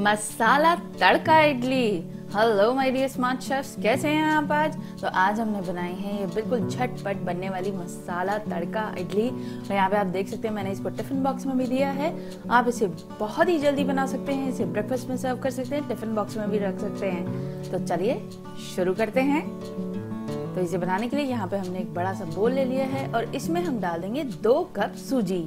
Masala tadka idli. Hello my dear smart chefs, कैसे हैं आप आज? तो आज हमने बनाई है ये बिल्कुल झटपट बनने वाली मसाला तड़का इडली। और यहाँ पे आप देख सकते हैं मैंने इसको टिफिन बॉक्स में भी दिया है। आप इसे बहुत ही जल्दी बना सकते हैं, इसे ब्रेकफास्ट में सर्व कर सकते हैं, टिफिन बॉक्स में भी रख सकते हैं। तो चलिए शुरू करते हैं। तो इसे बनाने के लिए यहाँ पे हमने एक बड़ा सा बोल ले लिया है और इसमें हम डाल देंगे 2 कप सूजी।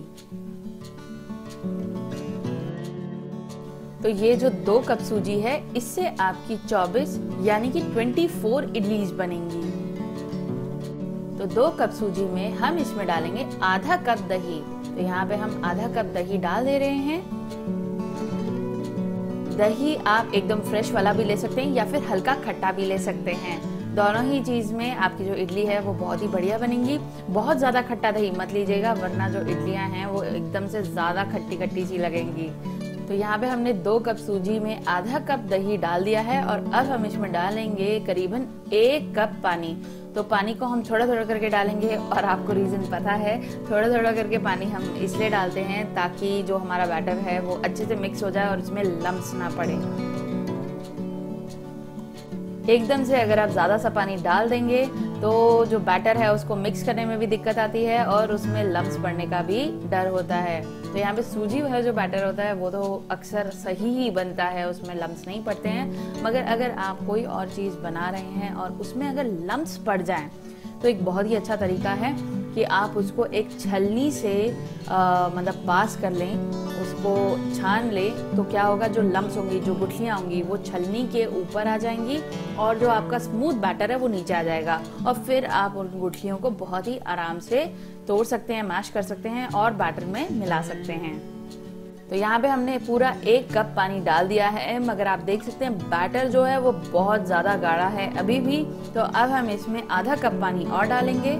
तो ये जो 2 कप सूजी है इससे आपकी 24 यानी कि 24 इडलीज बनेंगी। तो 2 कप सूजी में हम इसमें डालेंगे आधा कप दही। तो यहाँ पे हम आधा कप दही डाल दे रहे हैं। दही आप एकदम फ्रेश वाला भी ले सकते हैं या फिर हल्का खट्टा भी ले सकते हैं। दोनों ही चीज में आपकी जो इडली है वो बहुत ही बढ़िया बनेंगी। बहुत ज्यादा खट्टा दही मत लीजिएगा, वरना जो इडलियां हैं वो एकदम से ज्यादा खट्टी खट्टी सी लगेंगी। तो यहाँ पे हमने 2 कप सूजी में आधा कप दही डाल दिया है और अब हम इसमें डालेंगे करीबन 1 कप पानी। तो पानी को हम थोड़ा थोड़ा करके डालेंगे और आपको रीजन पता है, थोड़ा थोड़ा करके पानी हम इसलिए डालते हैं ताकि जो हमारा बैटर है वो अच्छे से मिक्स हो जाए और उसमें लम्स ना पड़े। एकदम से अगर आप ज्यादा सा पानी डाल देंगे तो जो बैटर है उसको मिक्स करने में भी दिक्कत आती है और उसमें लम्स पड़ने का भी डर होता है। तो यहाँ पे सूजी वाला जो बैटर होता है वो तो अक्सर सही ही बनता है, उसमें लम्स नहीं पड़ते हैं। मगर अगर आप कोई और चीज बना रहे हैं और उसमें अगर लम्स पड़ जाएं तो एक बहुत ही अच्छा तरीका है कि आप उसको एक छलनी से मतलब पास कर लें, उसको छान लें। तो क्या होगा, जो लम्स होंगी, जो गुठलियाँ होंगी वो छलनी के ऊपर आ जाएंगी और जो आपका स्मूथ बैटर है वो नीचे आ जाएगा। और फिर आप उन गुठलियों को बहुत ही आराम से तोड़ सकते हैं, मैश कर सकते हैं और बैटर में मिला सकते हैं। तो यहाँ पे हमने पूरा 1 कप पानी डाल दिया है, मगर आप देख सकते हैं बैटर जो है वो बहुत ज्यादा गाढ़ा है अभी भी। तो अब हम इसमें आधा कप पानी और डालेंगे,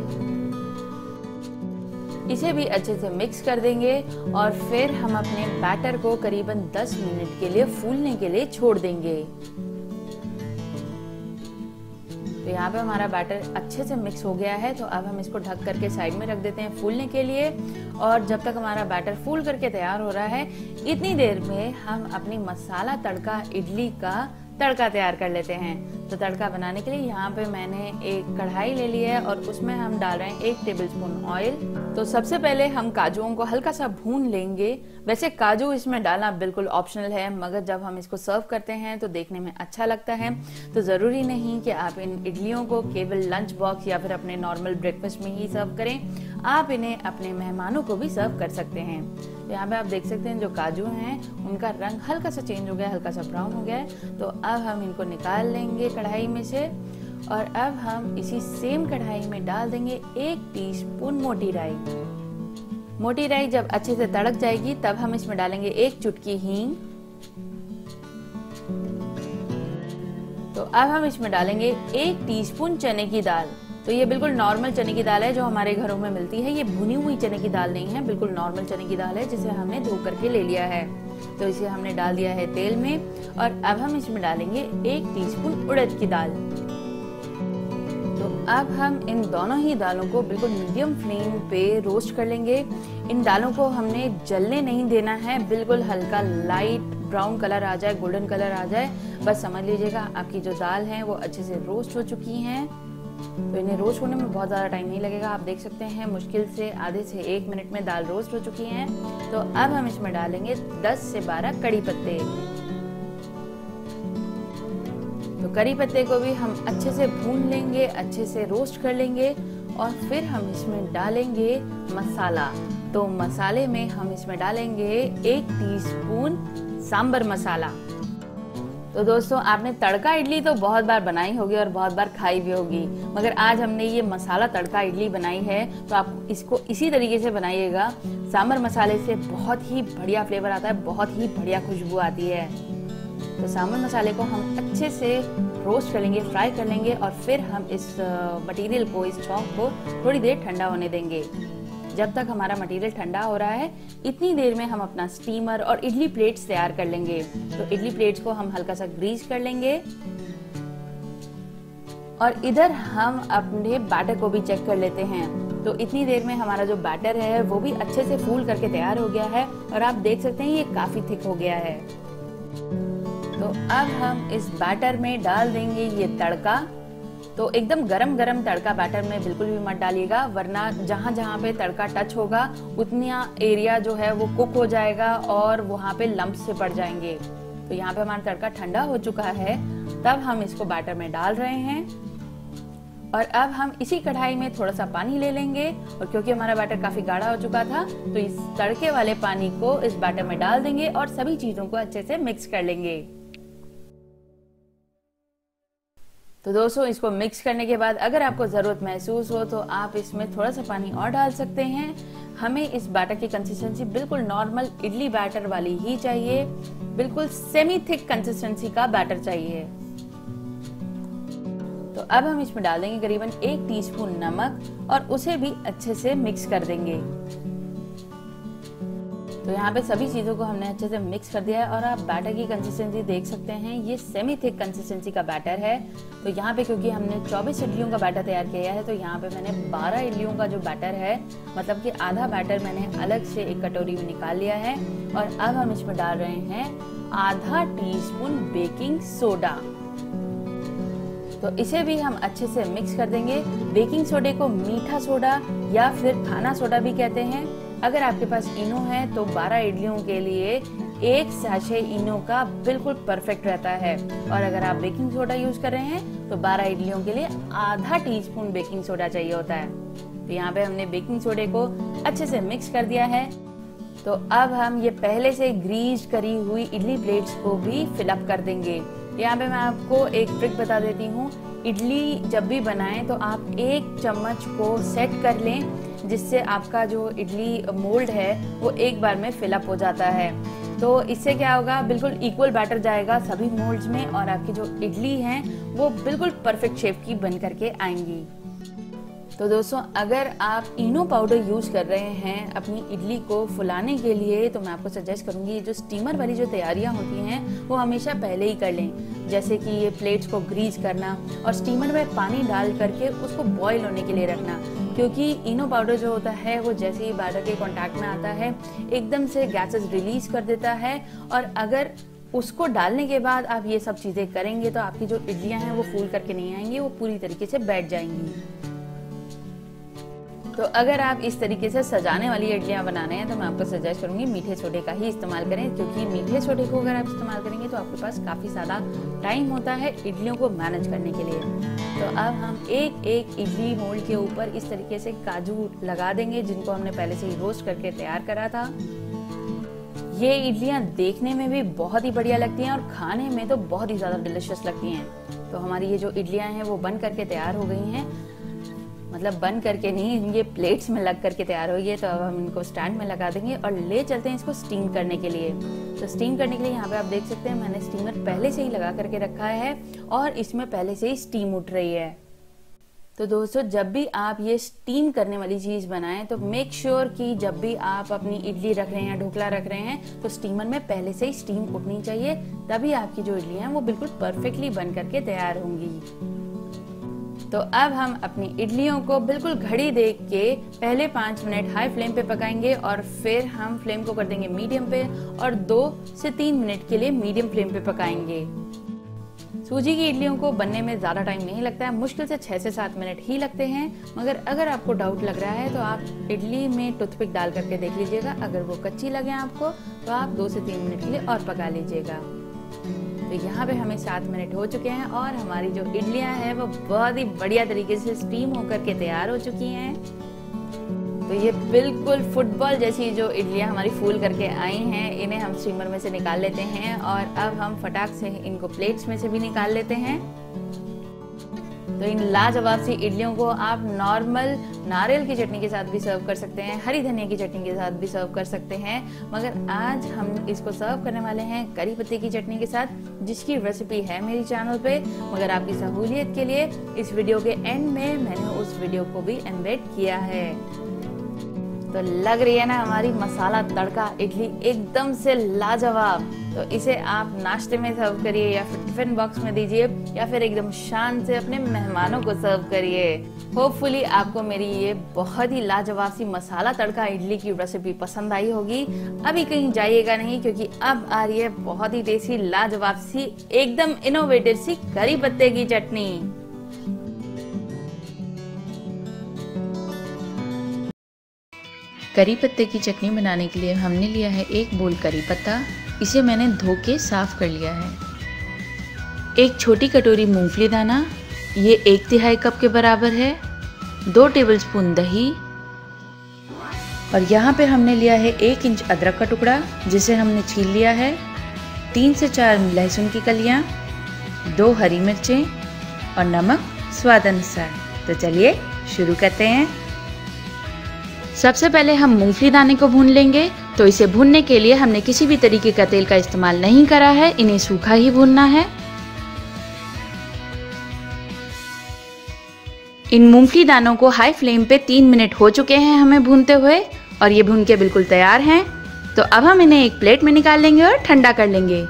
इसे भी अच्छे से मिक्स कर देंगे और फिर हम अपने बैटर को करीबन 10 मिनट के लिए फूलने के लिए छोड़ देंगे। तो यहाँ पे हमारा बैटर अच्छे से मिक्स हो गया है। तो अब हम इसको ढक करके साइड में रख देते हैं फूलने के लिए। और जब तक हमारा बैटर फूल करके तैयार हो रहा है, इतनी देर में हम अपनी मसाला तड़का इडली का तड़का तैयार कर लेते हैं। तो तड़का बनाने के लिए यहाँ पे मैंने एक कढ़ाई ले ली है और उसमें हम डाल रहे हैं 1 टेबलस्पून ऑयल। तो सबसे पहले हम काजुओं को हल्का सा भून लेंगे। वैसे काजू इसमें डालना बिल्कुल ऑप्शनल है, मगर जब हम इसको सर्व करते हैं तो देखने में अच्छा लगता है। तो जरूरी नहीं कि आप इन इडलियों को केवल लंच बॉक्स या फिर अपने नॉर्मल ब्रेकफास्ट में ही सर्व करें, आप इन्हें अपने मेहमानों को भी सर्व कर सकते हैं। तो यहाँ पे आप देख सकते हैं जो काजू हैं उनका रंग हल्का सा चेंज हो गया, हल्का सा ब्राउन हो गया है। तो अब हम इनको निकाल लेंगे कढ़ाई में से और अब हम इसी सेम कढ़ाई में डाल देंगे 1 टीस्पून मोटी राई। मोटी राई जब अच्छे से तड़क जाएगी तब हम इसमें डालेंगे 1 चुटकी हींग। तो अब हम इसमें डालेंगे 1 टीस्पून चने की दाल। तो ये बिल्कुल नॉर्मल चने की दाल है जो हमारे घरों में मिलती है। ये भुनी हुई चने की दाल नहीं है, बिल्कुल नॉर्मल चने की दाल है जिसे हमने धो करके ले लिया है। तो इसे हमने डाल दिया है तेल में और अब हम इसमें डालेंगे 1 टीस्पून उड़द की दाल। तो अब हम इन दोनों ही दालों को बिल्कुल मीडियम फ्लेम पे रोस्ट कर लेंगे। इन दालों को हमने जलने नहीं देना है, बिल्कुल हल्का लाइट ब्राउन कलर आ जाए, गोल्डन कलर आ जाए, बस समझ लीजिएगा आपकी जो दाल है वो अच्छे से रोस्ट हो चुकी हैं। तो इन्हें रोस्ट होने में बहुत ज़्यादा टाइम नहीं लगेगा। आप देख सकते हैं मुश्किल से आधे से 1 मिनट में दाल रोस्ट हो चुकी हैं। तो अब हम इसमें डालेंगे 10 से 12 कड़ी पत्ते। तो कड़ी पत्ते को भी हम अच्छे से भून लेंगे, अच्छे से रोस्ट कर लेंगे और फिर हम इसमें डालेंगे मसाला। तो मसाले में हम इसमें डालेंगे 1 टीस्पून सांबर मसाला। तो दोस्तों, आपने तड़का इडली तो बहुत बार बनाई होगी और बहुत बार खाई भी होगी, मगर आज हमने ये मसाला तड़का इडली बनाई है। तो आप इसको इसी तरीके से बनाइएगा। सांबर मसाले से बहुत ही बढ़िया फ्लेवर आता है, बहुत ही बढ़िया खुशबू आती है। तो सांबर मसाले को हम अच्छे से रोस्ट कर लेंगे, फ्राई कर लेंगे और फिर हम इस मटेरियल को, इस चौक को थोड़ी देर ठंडा होने देंगे। जब तक हमारा मटेरियल ठंडा हो रहा है, इतनी देर में हम अपना स्टीमर और इडली प्लेट्स तैयार कर लेंगे। तो इडली प्लेट्स को हम हल्का सा ग्रीस कर लेंगे और इधर हम अपने बैटर को भी चेक कर लेते हैं। तो इतनी देर में हमारा जो बैटर है वो भी अच्छे से फूल करके तैयार हो गया है और आप देख सकते हैं ये काफी थिक हो गया है। तो अब हम इस बैटर में डाल देंगे ये तड़का। तो एकदम गरम गरम तड़का बैटर में बिल्कुल भी मत डालिएगा, वरना जहाँ जहाँ पे तड़का टच होगा उतना एरिया जो है वो कुक हो जाएगा और वहाँ पे लम्प्स से पड़ जाएंगे। तो यहाँ पे हमारा तड़का ठंडा हो चुका है, तब हम इसको बैटर में डाल रहे हैं। और अब हम इसी कढ़ाई में थोड़ा सा पानी ले लेंगे, और क्योंकि हमारा बैटर काफी गाढ़ा हो चुका था तो इस तड़के वाले पानी को इस बैटर में डाल देंगे और सभी चीजों को अच्छे से मिक्स कर लेंगे। तो दोस्तों, इसको मिक्स करने के बाद अगर आपको जरूरत महसूस हो तो आप इसमें थोड़ा सा पानी और डाल सकते हैं। हमें इस बैटर की कंसिस्टेंसी बिल्कुल नॉर्मल इडली बैटर वाली ही चाहिए, बिल्कुल सेमी थिक कंसिस्टेंसी का बैटर चाहिए। तो अब हम इसमें डाल देंगे करीबन 1 टीस्पून नमक और उसे भी अच्छे से मिक्स कर देंगे। तो यहाँ पे सभी चीजों को हमने अच्छे से मिक्स कर दिया है और आप बैटर की कंसिस्टेंसी देख सकते हैं, ये सेमी थिक कंसिस्टेंसी का बैटर है। तो यहाँ पे क्योंकि हमने 24 इडलियों का बैटर तैयार किया है तो यहाँ पे मैंने 12 इडलियों का जो बैटर है, मतलब कि आधा बैटर मैंने अलग से एक कटोरी में निकाल लिया है। और अब हम इसमें डाल रहे हैं आधा टीस्पून बेकिंग सोडा। तो इसे भी हम अच्छे से मिक्स कर देंगे। बेकिंग सोडे को मीठा सोडा या फिर खाना सोडा भी कहते हैं। अगर आपके पास इनो है तो 12 इडलियों के लिए 1 सैशे इनो का बिल्कुल परफेक्ट रहता है, और अगर आप बेकिंग सोडा यूज कर रहे हैं तो 12 इडलियों के लिए आधा टीस्पून बेकिंग सोडा चाहिए होता है। तो यहाँ पे हमने बेकिंग सोडे को अच्छे से मिक्स कर दिया है। तो अब हम ये पहले से ग्रीज करी हुई इडली प्लेट्स को भी फिलअप कर देंगे। यहाँ पे मैं आपको एक ट्रिक बता देती हूँ, इडली जब भी बनाएं तो आप 1 चम्मच को सेट कर लें, जिससे आपका जो इडली मोल्ड है वो एक बार में फिलअप हो जाता है। तो इससे क्या होगा, बिल्कुल इक्वल बैटर जाएगा सभी मोल्ड्स में और आपकी जो इडली हैं वो बिल्कुल परफेक्ट शेप की बन करके आएंगी। तो दोस्तों, अगर आप इनो पाउडर यूज कर रहे हैं अपनी इडली को फुलाने के लिए तो मैं आपको सजेस्ट करूंगी जो स्टीमर वाली जो तैयारियां होती हैं वो हमेशा पहले ही कर लें। जैसे कि ये प्लेट्स को ग्रीस करना और स्टीमर में पानी डाल करके उसको बॉईल होने के लिए रखना, क्योंकि इनो पाउडर जो होता है वो जैसे ही बैटर के कांटेक्ट में आता है एकदम से गैसेस रिलीज कर देता है, और अगर उसको डालने के बाद आप ये सब चीजें करेंगे तो आपकी जो इडलियां हैं वो फूल करके नहीं आएंगी, वो पूरी तरीके से बैठ जाएंगी। तो अगर आप इस तरीके से सजाने वाली इडलियां बनाने हैं तो मैं आपको सजेस्ट करूंगी मीठे सोडे का ही इस्तेमाल करें, क्योंकि मीठे सोडे को अगर आप इस्तेमाल करेंगे तो आपके पास काफी ज्यादा टाइम होता है इडलियों को मैनेज करने के लिए। तो अब हम एक एक इडली मोल्ड के ऊपर इस तरीके से काजू लगा देंगे, जिनको हमने पहले से ही रोस्ट करके तैयार करा था। ये इडलियां देखने में भी बहुत ही बढ़िया लगती हैं और खाने में तो बहुत ही ज्यादा डिलिशियस लगती हैं। तो हमारी ये जो इडलियां हैं वो बन करके तैयार हो गई हैं, मतलब बन करके नहीं, ये प्लेट्स में लग करके तैयार हो गई। तो अब हम इनको स्टैंड में लगा देंगे और ले चलते हैं इसको स्टीम करने के लिए। तो स्टीम करने के लिए यहाँ पे आप देख सकते हैं मैंने स्टीमर पहले से ही लगा करके रखा है और इसमें पहले से ही स्टीम उठ रही है। तो दोस्तों, जब भी आप ये स्टीम करने वाली चीज बनाएं तो मेक श्योर कि जब भी आप अपनी इडली रख रहे हैं या ढोकला रख रहे हैं तो स्टीमर में पहले से ही स्टीम उठनी चाहिए, तभी आपकी जो इडली हैं वो बिल्कुल परफेक्टली बन करके तैयार होंगी। तो अब हम अपनी इडलियों को बिल्कुल घड़ी देख के पहले 5 मिनट हाई फ्लेम पे पकाएंगे और फिर हम फ्लेम को कर देंगे मीडियम पे और 2 से 3 मिनट के लिए मीडियम फ्लेम पे पकाएंगे। सूजी की इडलियों को बनने में ज्यादा टाइम नहीं लगता है, मुश्किल से 6 से 7 मिनट ही लगते हैं। मगर अगर आपको डाउट लग रहा है तो आप इडली में टूथपिक डाल करके देख लीजिएगा, अगर वो कच्ची लगे आपको तो आप 2 से 3 मिनट के लिए और पका लीजिएगा। तो यहाँ पे हमें 7 मिनट हो चुके हैं और हमारी जो इडलियां हैं वो बहुत ही बढ़िया तरीके से स्टीम होकर के तैयार हो चुकी हैं। तो ये बिल्कुल फुटबॉल जैसी जो इडलियां हमारी फूल करके आई हैं, इन्हें हम स्टीमर में से निकाल लेते हैं और अब हम फटाक से इनको प्लेट्स में से भी निकाल लेते हैं। तो इन लाजवाब सी इडलियों को आप नॉर्मल नारियल की चटनी के साथ भी सर्व कर सकते हैं, हरी धनिया की चटनी के साथ भी सर्व कर सकते हैं, मगर आज हम इसको सर्व करने वाले हैं करी पत्ते की चटनी के साथ, जिसकी रेसिपी है मेरी चैनल पे। मगर आपकी सहूलियत के लिए इस वीडियो के एंड में मैंने उस वीडियो को भी एम्बेड किया है। तो लग रही है ना हमारी मसाला तड़का इडली एकदम से लाजवाब। तो इसे आप नाश्ते में सर्व करिए या फिर टिफिन बॉक्स में दीजिए या फिर एकदम शान से अपने मेहमानों को सर्व करिए। होपफुली आपको मेरी ये बहुत ही लाजवाब सी मसाला तड़का इडली की रेसिपी पसंद आई होगी। अभी कहीं जाइएगा नहीं, क्योंकि अब आ रही है बहुत ही टेस्टी लाजवाब सी एकदम इनोवेटिव सी करी पत्ते की चटनी। करी पत्ते की चटनी बनाने के लिए हमने लिया है 1 बोल करी पत्ता। इसे मैंने धो के साफ कर लिया है। 1 छोटी कटोरी मूंगफली दाना, ये 1/3 कप के बराबर है। 2 टेबलस्पून दही, और यहाँ पे हमने लिया है 1 इंच अदरक का टुकड़ा जिसे हमने छील लिया है। 3 से 4 लहसुन की कलियाँ, 2 हरी मिर्चें और नमक स्वाद अनुसार। तो चलिए शुरू करते हैं। सबसे पहले हम मूंगफली दाने को भून लेंगे। तो इसे भूनने के लिए हमने किसी भी तरीके का तेल का इस्तेमाल नहीं करा है, इन्हें सूखा ही भूनना है। इन मूंगफली दानों को हाई फ्लेम पे 3 मिनट हो चुके हैं हमें भूनते हुए, और ये भून के बिल्कुल तैयार हैं। तो अब हम इन्हें एक प्लेट में निकाल लेंगे और ठंडा कर लेंगे।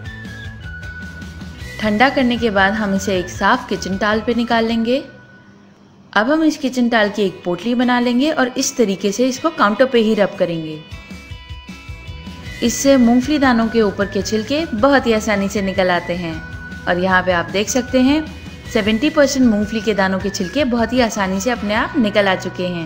ठंडा करने के बाद हम इसे एक साफ किचन टावल पे निकाल लेंगे। अब हम इस किचन टावल की एक पोटली बना लेंगे और इस तरीके से इसको काउंटर पे ही रब करेंगे। इससे मूंगफली दानों के ऊपर के छिलके बहुत ही आसानी से निकल आते हैं। और यहाँ पे आप देख सकते हैं 70% मूंगफली के दानों के छिलके बहुत ही आसानी से अपने आप निकल आ चुके हैं।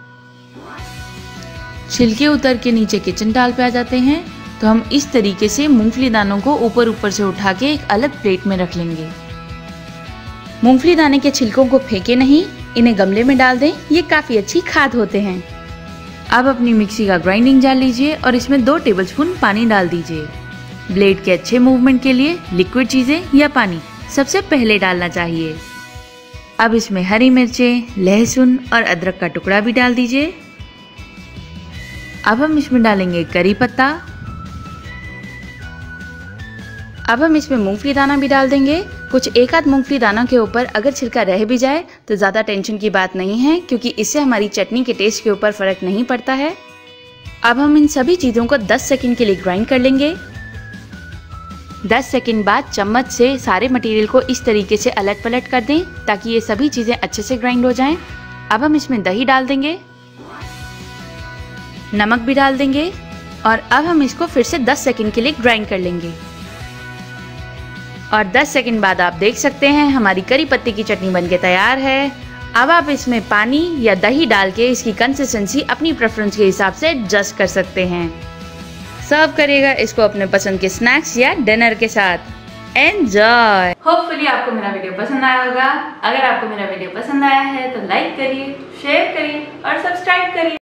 छिलके उतर के नीचे किचन टावल पे आ जाते हैं। तो हम इस तरीके से मूंगफली दानों को ऊपर से उठा के एक अलग प्लेट में रख लेंगे। मूंगफली दाने के छिलकों को फेंके नहीं, इन्हें गमले में डाल दें, ये काफी अच्छी खाद होते हैं। अब अपनी मिक्सी का ग्राइंडिंग जार लीजिए और इसमें 2 टेबलस्पून पानी डाल दीजिए। ब्लेड के अच्छे मूवमेंट के लिए लिक्विड चीजें या पानी सबसे पहले डालना चाहिए। अब इसमें हरी मिर्चें, लहसुन और अदरक का टुकड़ा भी डाल दीजिए। अब हम इसमें डालेंगे करी पत्ता। अब हम इसमें मूंगफली दाना भी डाल देंगे। कुछ एक आध मूंगफली दाना के ऊपर अगर छिलका रह भी जाए तो ज़्यादा टेंशन की बात नहीं है, क्योंकि इससे हमारी चटनी के टेस्ट के ऊपर फर्क नहीं पड़ता है। अब हम इन सभी चीज़ों को 10 सेकंड के लिए ग्राइंड कर लेंगे। 10 सेकंड बाद चम्मच से सारे मटेरियल को इस तरीके से अलट पलट कर दें ताकि ये सभी चीज़ें अच्छे से ग्राइंड हो जाएं। अब हम इसमें दही डाल देंगे, नमक भी डाल देंगे, और अब हम इसको फिर से 10 सेकंड के लिए ग्राइंड कर लेंगे। और 10 सेकंड बाद आप देख सकते हैं हमारी करी पत्ते की चटनी बनके तैयार है। अब आप इसमें पानी या दही डाल के इसकी कंसिस्टेंसी अपनी प्रेफरेंस के हिसाब से एडजस्ट कर सकते हैं। सर्व करिएगा इसको अपने पसंद के स्नैक्स या डिनर के साथ। एंजॉय। होपफुली आपको मेरा वीडियो पसंद आया होगा। अगर आपको मेरा वीडियो पसंद आया है तो लाइक करिए, शेयर करिए और सब्सक्राइब करिए।